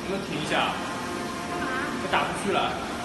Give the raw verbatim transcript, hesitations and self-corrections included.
能不能停一下？ 干嘛？ 我打不出去了。